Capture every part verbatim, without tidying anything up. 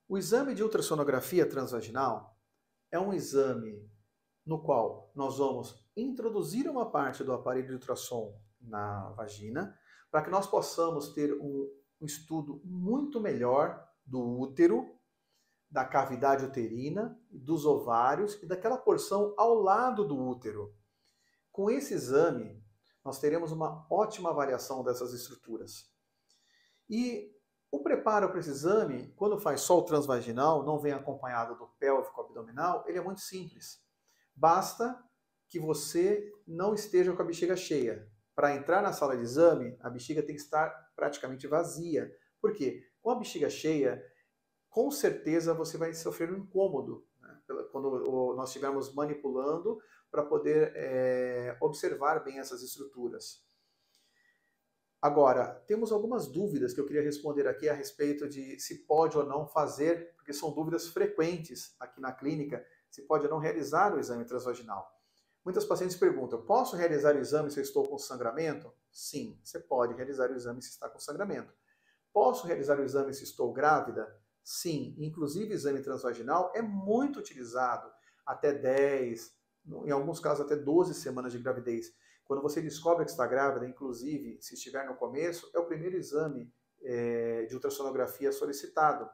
O exame de ultrassonografia transvaginal é um exame no qual nós vamos introduzir uma parte do aparelho de ultrassom na vagina, para que nós possamos ter um, um estudo muito melhor do útero, da cavidade uterina, dos ovários e daquela porção ao lado do útero. Com esse exame, nós teremos uma ótima avaliação dessas estruturas. E o preparo para esse exame, quando faz só o transvaginal, não vem acompanhado do pélvico abdominal, ele é muito simples. Basta que você não esteja com a bexiga cheia. Para entrar na sala de exame, a bexiga tem que estar praticamente vazia. Por quê? Com a bexiga cheia, com certeza você vai sofrer um incômodo, né? Quando nós estivermos manipulando para poder é, observar bem essas estruturas. Agora, temos algumas dúvidas que eu queria responder aqui a respeito de se pode ou não fazer, porque são dúvidas frequentes aqui na clínica, se pode ou não realizar o exame transvaginal. Muitas pacientes perguntam, posso realizar o exame se eu estou com sangramento? Sim, você pode realizar o exame se está com sangramento. Posso realizar o exame se estou grávida? Sim, inclusive o exame transvaginal é muito utilizado até dez, em alguns casos até doze semanas de gravidez. Quando você descobre que está grávida, inclusive se estiver no começo, é o primeiro exame é, de ultrassonografia solicitado.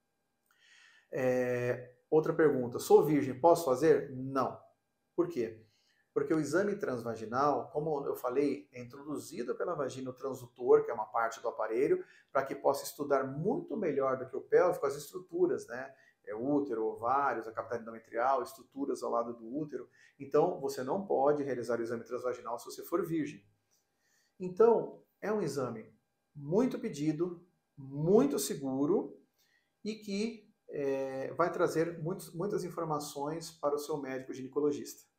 É, outra pergunta, sou virgem, posso fazer? Não. Por quê? Porque o exame transvaginal, como eu falei, é introduzido pela vagina o transdutor, que é uma parte do aparelho, para que possa estudar muito melhor do que o pélvico as estruturas, né? É útero, ovários, a cavidade endometrial, estruturas ao lado do útero. Então, você não pode realizar o exame transvaginal se você for virgem. Então, é um exame muito pedido, muito seguro e que é, vai trazer muitos, muitas informações para o seu médico ginecologista.